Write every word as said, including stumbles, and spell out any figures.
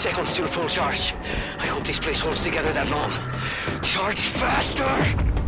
seconds till full charge. I hope this place holds together that long. Charge faster!